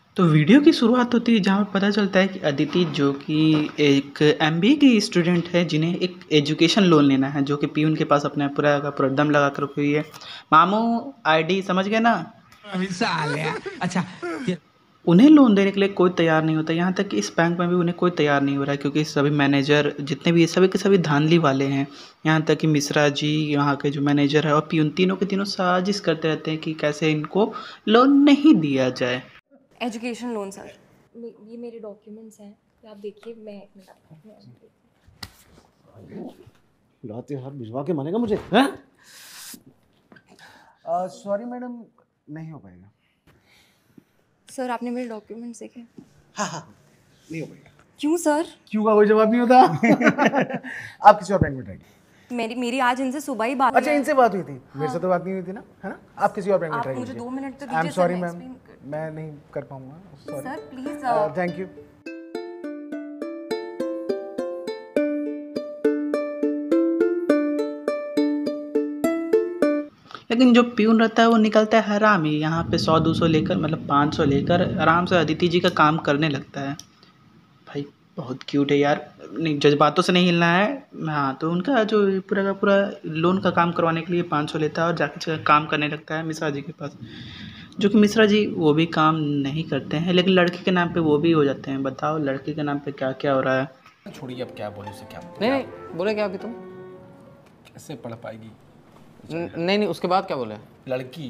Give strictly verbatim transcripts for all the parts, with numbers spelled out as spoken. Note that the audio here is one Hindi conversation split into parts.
तो वीडियो की शुरुआत होती है जहाँ पे पता चलता है कि अदिति जो कि एक एमबीए की स्टूडेंट है जिन्हें एक एजुकेशन लोन लेना है, जो कि पियून के पास अपना पूरा का पूरा दम लगा कर रखी हुई है। मामू, आईडी समझ गए ना? अभी साले अच्छा ये- उन्हें लोन देने के लिए कोई तैयार नहीं होता, यहाँ तक कि इस बैंक में भी उन्हें कोई तैयार नहीं हो रहा है, क्योंकि सभी मैनेजर जितने भी सभी के सभी धांधली वाले हैं। यहाँ तक कि मिश्रा जी, यहाँ के जो मैनेजर है, और पियून, तीनों के तीनों साजिश करते रहते हैं कि कैसे इनको लोन नहीं दिया जाए। एजुकेशन लोन सर, ये मेरे डॉक्यूमेंट्स हैं, ये आप देखिए। मैं लाते हाथ भिजवा के मानेगा मुझे हैं? सॉरी मैडम, नहीं हो पाएगा। सर आपने मेरे डॉक्यूमेंट्स देखे? हाँ हाँ, नहीं हो पाएगा। क्यों सर? क्यों का कोई जवाब नहीं होता। आप किसी और बैंक में ट्राई कीजिए। मेरी मेरी आज इनसे सुबह ही बात अच्छा, हुई है। इनसे बात हुई थी? हाँ। मेरे से तो बात नहीं हुई थी ना, है ना? आप किसी और बैंक में आप ट्राई मुझे कीजिए। दो मिनट तो आई एम दीजिए सॉरी सर, मैं मैम, explain कर- मैं नहीं कर पाऊंगा। Sir please. Thank you. लेकिन जो प्यून रहता है वो निकलता है हरामी, यहाँ पे सौ दो सौ लेकर, मतलब पाँच सौ लेकर आराम से अदिति जी का काम करने लगता है। भाई बहुत क्यूट है यार, नहीं जज्बातों से नहीं हिलना है। हाँ, तो उनका जो पूरा का पूरा लोन का काम करवाने के लिए पाँच सौ लेता है और जाके काम करने लगता है मिश्रा जी के पास, जो कि मिश्रा जी वो भी काम नहीं करते हैं, लेकिन लड़की के नाम पे वो भी हो जाते हैं। बताओ लड़की के नाम पे क्या क्या हो रहा है। छोड़िए, अब क्या बोले उसे, क्या नहीं नहीं बोले क्या अभी तुम? कैसे पढ़ पाएगी न- नहीं नहीं उसके बाद क्या बोले? लड़की?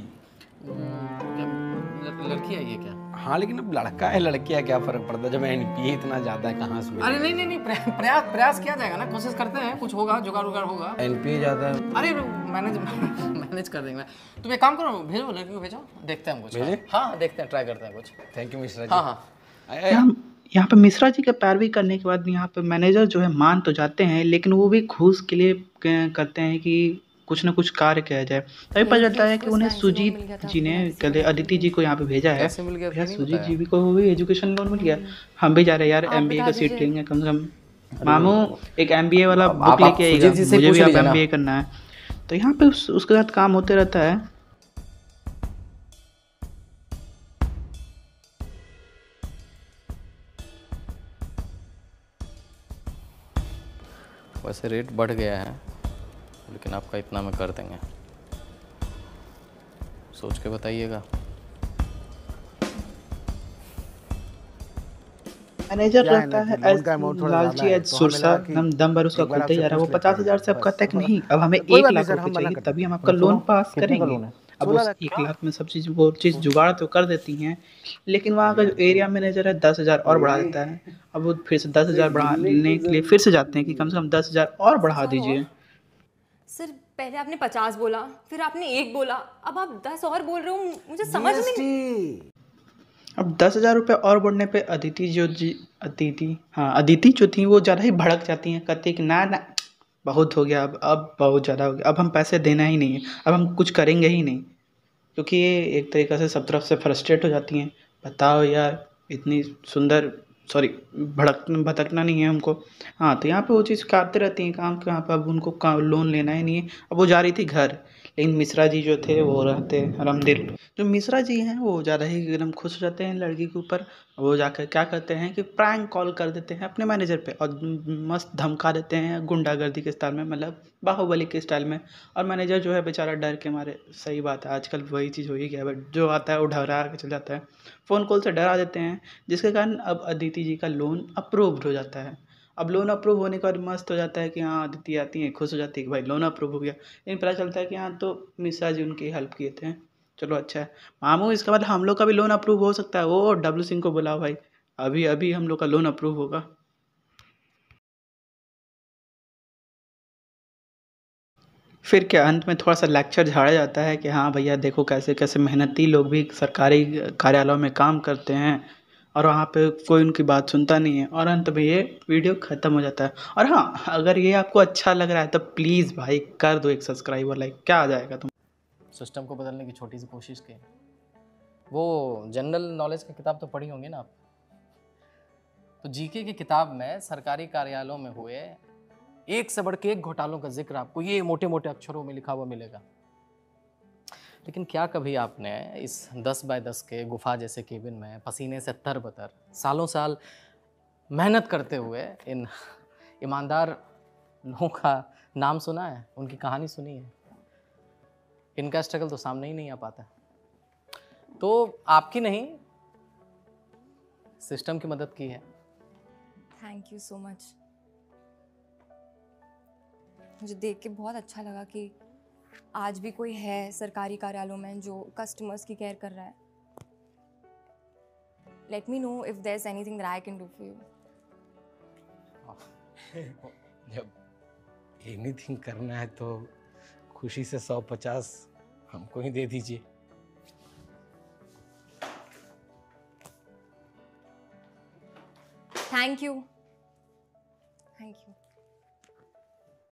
लड़की है ये क्या? हाँ, लेकिन अब लड़का है लड़की है क्या फर्क पड़ता है, जब एनपीए इतना ज्यादा है कहाँ से? अरे नहीं नहीं नहीं प्रया- प्रयास प्रयास किया जाएगा ना, कोशिश करते हैं, कुछ होगा, जुगाड़ उगाड़ होगा। एनपीए ज्यादा है। अरे मैनेज मैनेज कर देंगे। तुम एक काम करो, भेजो लड़की को, भेजो, देखते हैं हम कुछ। भेजे? हाँ देखते हैं, ट्राई करते हैं कुछ। Thank you Mishra ji. हाँ हाँ यहाँ यहाँ पे मिश्रा जी का पैरवी करने के बाद यहाँ पे मैनेजर जो है मान तो जाते हैं, लेकिन वो भी घूस के लिए क- करते हैं कि कुछ ना कुछ कार्य किया जाए। तभी पता चलता है कि उन्हें सुजीत जी ने कल अदिति जी को यहाँ पे भेजा है। कैसे मिल गया भैया नहीं सुजीत बताया। जी को भी एजुकेशन लोन मिल गया। हम भी जा रहे हैं यार, आप एमबीए बता का सीट दीजिए। लेंगे कम से कम। मामू एक एमबीए वाला आप- बुक आप लेके आइएगा, सुजीत जी से मुझे पूछ भी अब लीजिए ना। एमबीए करना है। तो यहाँ पे उस, उसके साथ काम होते रहता है। वैसे रेट बढ़ गया है, लेकिन आपका इतना में कर देंगे, सोच के बताइएगा। मैनेजर क्या है रहता ना है कि लोन एज का amount थोड़ा लालची ज़्यादा है, एज तो हमें सुरसा, लगा कि हम दम भर उसका एक बार खुलते ही आपसे जा रहा है। वो पूछ लेते पचास हैं, हजार से आपका बस। तक नहीं, अब हमें कोई एक बात नहीं लाख सर, रुपए हम मना चाहिए, करते तभी हम हैं। आपका सुनो, लोन पास कितने का करेंगे। लोन है? अब सोलह उस लाख एक का? लाख में सब चीज़ वो चीज़ जुगाड़ तो कर देती हैं, लेकिन वहाँ का जो एरिया मैनेजर है दस हजार और बढ़ा देता है। अब वो फिर से दस हजार बढ़ाने के लिए फिर से जाते हैं कि कम से कम दस हजार और बढ़ा हजार दीजिए। और? सर पहले आपने पचास बोला, फिर आपने एक बोला, अब आप दस और बोल रहे हो, मुझे समझ में नहीं। जीएसटी। अब दस हजार रुपये और बढ़ने पे अदिति जो जी अदिति हाँ अदिति जो थी वो ज़्यादा ही भड़क जाती हैं, कहती है कि ना ना बहुत हो गया, अब अब बहुत ज़्यादा हो गया, अब हम पैसे देना ही नहीं है, अब हम कुछ करेंगे ही नहीं। क्योंकि ये एक तरीक़े से सब तरफ से फ्रस्ट्रेट हो जाती हैं। बताओ यार, इतनी सुंदर, सॉरी भड़क भटकना नहीं है हमको। हाँ, तो यहाँ पे वो चीज़ करते रहती हैं काम के, यहाँ पे अब उनको का लोन लेना ही नहीं है। अब वो जा रही थी घर, लेकिन मिश्रा जी जो थे वो रहते रामदिल। जो मिश्रा जी हैं वो ज़्यादा ही एकदम खुश हो जाते हैं लड़की के ऊपर। वो जाकर क्या करते हैं कि प्रैंक कॉल कर देते हैं अपने मैनेजर पे और मस्त धमका देते हैं गुंडागर्दी के स्टाइल में, मतलब बाहुबली के स्टाइल में। और मैनेजर जो है बेचारा डर के मारे, सही बात है आजकल वही चीज़ हो ही गया है, जो आता है वो डरा के चल जाता है, फ़ोन कॉल से डरा देते हैं, जिसके कारण अब अदिति जी का लोन अप्रूव्ड हो जाता है। अब लोन अप्रूव होने के बाद मस्त हो जाता है कि हाँ अदिति आती है, खुश हो जाती है कि भाई लोन अप्रूव हो गया। लेकिन पता चलता है कि हाँ तो मिश्रा जी उनकी हेल्प किए थे। चलो अच्छा है मामू, इसके बाद हम लोग का भी लोन अप्रूव हो सकता है। वो डब्लू सिंह को बुलाओ भाई, अभी अभी हम लोग का लोन अप्रूव होगा। फिर क्या अंत में थोड़ा सा लेक्चर झाड़ा जाता है कि हाँ भैया देखो कैसे कैसे मेहनती लोग भी सरकारी कार्यालयों में काम करते हैं और वहाँ पे कोई उनकी बात सुनता नहीं है, और अंत में ये वीडियो ख़त्म हो जाता है। और हाँ, अगर ये आपको अच्छा लग रहा है तो प्लीज़ भाई कर दो एक सब्सक्राइब और लाइक, क्या आ जाएगा तुम। सिस्टम को बदलने की छोटी सी कोशिश की। वो जनरल नॉलेज की किताब तो पढ़ी होंगी ना आप? तो जीके की किताब में सरकारी कार्यालयों में हुए एक से बढ़ के एक घोटालों का जिक्र आपको ये मोटे मोटे अक्षरों में लिखा हुआ मिलेगा। लेकिन क्या कभी आपने इस दस बाय दस के गुफा जैसे केबिन में पसीने से तर-बतर सालों साल मेहनत करते हुए इन ईमानदार लोगों का नाम सुना है, उनकी कहानी सुनी है? इनका स्ट्रगल तो सामने ही नहीं आ पाता। तो आपकी नहीं, सिस्टम की मदद की है। Thank you so much. मुझे देख के बहुत अच्छा लगा कि आज भी कोई है सरकारी कार्यालयों में जो कस्टमर्स की केयर कर रहा है। Let me know if there is anything that I can do for you. जब एनीथिंग करना है तो खुशी से सौ पचास हमको ही दे दीजिए। Thank you thank you